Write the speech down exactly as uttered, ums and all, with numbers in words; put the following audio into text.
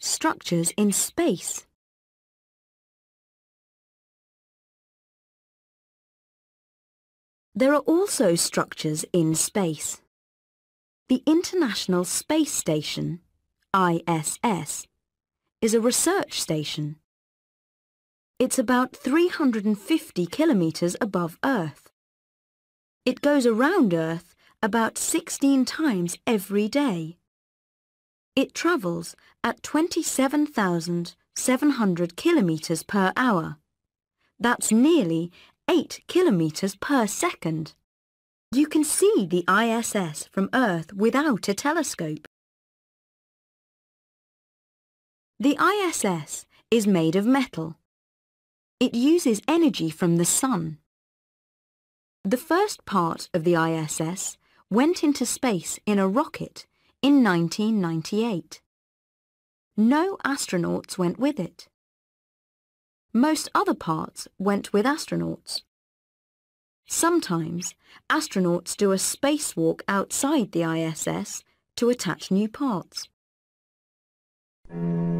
Structures in space. There are also structures in space. The International Space Station, I S S, is a research station. It's about three hundred fifty kilometres above Earth. It goes around Earth about sixteen times every day. It travels at twenty-seven thousand seven hundred kilometres per hour. That's nearly eight kilometres per second. You can see the I S S from Earth without a telescope. The I S S is made of metal. It uses energy from the sun. The first part of the I S S went into space in a rocket in nineteen ninety-eight. No astronauts went with it. Most other parts went with astronauts. Sometimes, astronauts do a spacewalk outside the I S S to attach new parts.